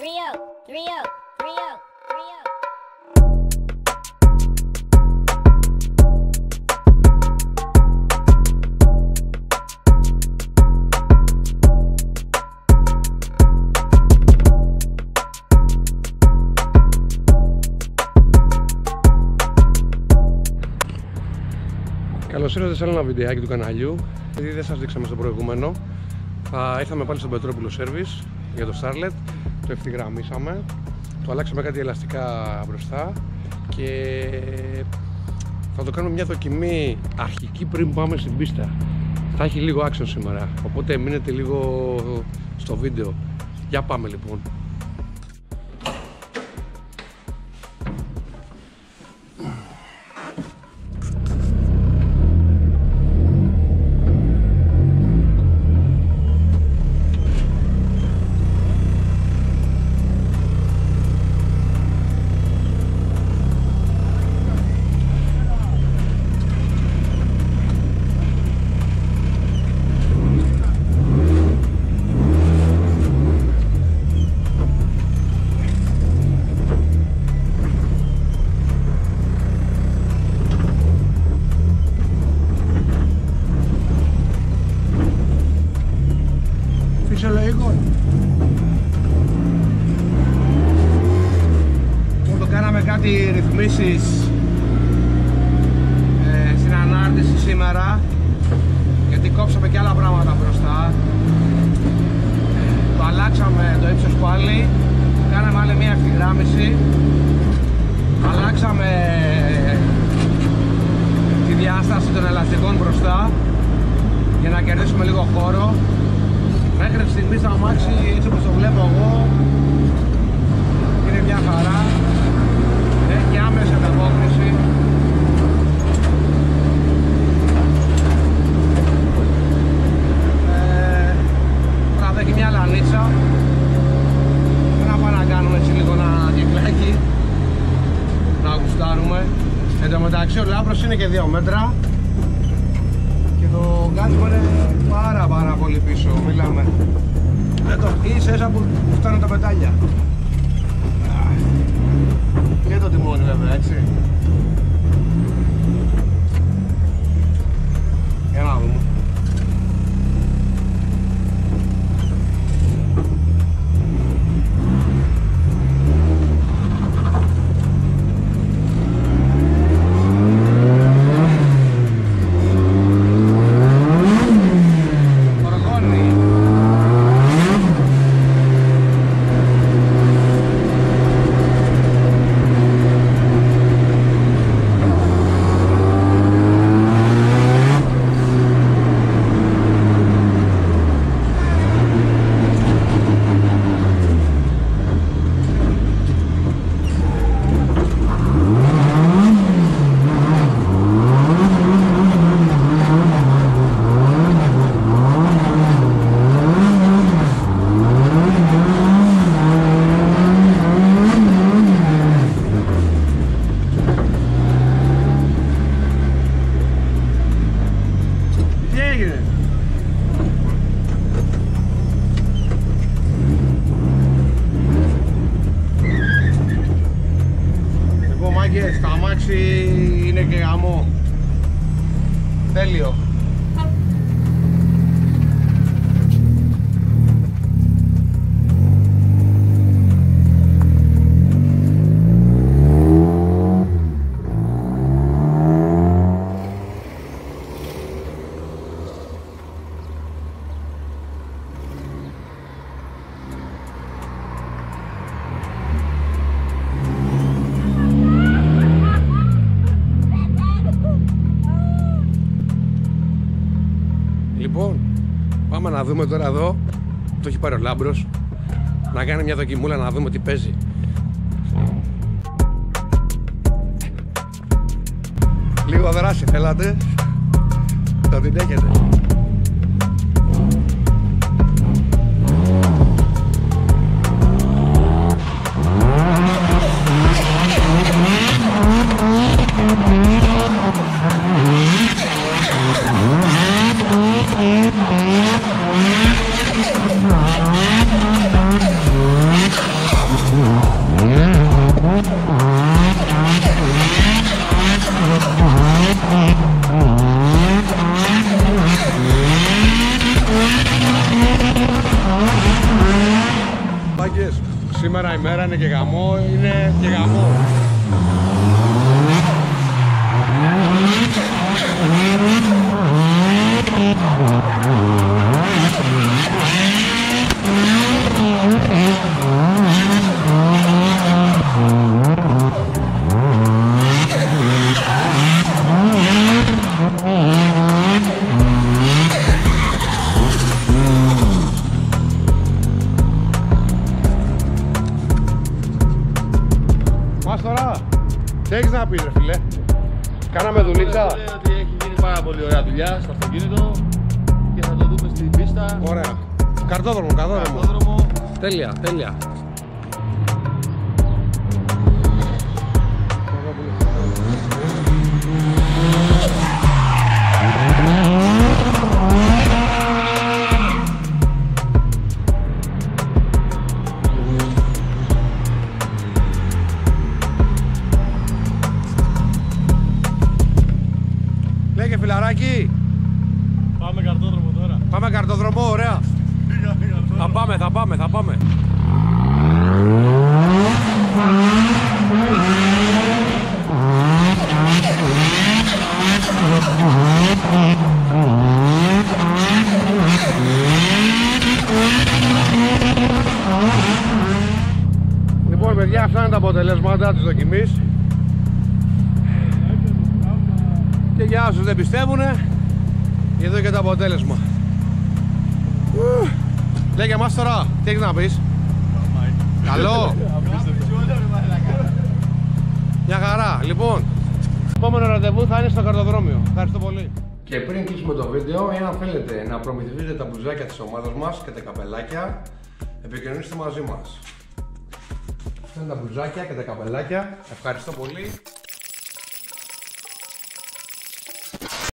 Καλώς ήρθατε σε άλλο ένα βιντεάκι του καναλιού. Επειδή δεν σας δείξαμε στο προηγούμενο, ήρθαμε πάλι στο Πετρόπουλο Service για το Starlet. Το ευθυγραμμίσαμε, το αλλάξαμε κάτι ελαστικά μπροστά και θα το κάνουμε μια δοκιμή αρχική πριν πάμε στην πίστα. Θα έχει λίγο action σήμερα, οπότε μείνετε λίγο στο βίντεο. Για πάμε λοιπόν. Το κάναμε κάτι ρυθμίσεις στην ανάρτηση σήμερα, γιατί κόψαμε και άλλα πράγματα μπροστά. Το αλλάξαμε το ύψος πάλι, κάναμε άλλη μια ευθυγράμμιση, αλλάξαμε τη διάσταση των ελαστικών μπροστά για να κερδίσουμε λίγο χώρο. Μέχρι στιγμής το αμάξι, έτσι όπως το βλέπω εγώ, είναι μια χαρά. Έχει άμεση ανταπόκριση. Τώρα θα έχει μια λανίτσα. Να πάμε να κάνουμε έτσι λίγο ένα κυκλάκι, να γουστάρουμε. Εν τω μεταξύ ο Λάμπρος είναι και 2 μέτρα και το γκάζιμο είναι πάρα πολύ πίσω. Μιλάμε ίσα ίσα που φτάνουν τα πετάλια και το τιμόνι βέβαια, έτσι. Για να δούμε. Το αμάξι είναι και γαμό. Τέλειο. Λοιπόν, πάμε να δούμε τώρα εδώ. Το έχει πάρει ο Λάμπρος. Να κάνει μια δοκιμούλα να δούμε τι παίζει. Λίγο δράση θέλατε. Θα την έχετε. είναι και γαμό, είναι και γαμό. Τι έχεις να πεις ρε φίλε? Κάναμε δουλίτσα. Λέει ότι έχει γίνει πάρα πολύ ωραία δουλειά στο αυτοκίνητο και θα το δούμε στην πίστα. Ωραία. Καρτόδρομο. Τέλεια, τέλεια. Λέγε φιλαράκι. Πάμε καρτόδρομο τώρα. Πάμε καρτόδρομο, ωραία. Θα πάμε. Λοιπόν παιδιά, αυτά είναι τα αποτελέσματα της δοκιμής. Και για όσους δεν πιστεύουν, εδώ και το αποτέλεσμα. Λέγε μας τώρα, τι έχεις να πεις? Καλό. Μια χαρά. Λοιπόν, επόμενο ραντεβού θα είναι στο καρτοδρόμιο. Ευχαριστώ πολύ. Και πριν κλείσουμε το βίντεο, εάν θέλετε να προμηθευτείτε τα μπλουζάκια της ομάδας μας και τα καπελάκια, επικοινωνήστε μαζί μας. Αυτά είναι τα μπλουζάκια και τα καπελάκια. Ευχαριστώ πολύ.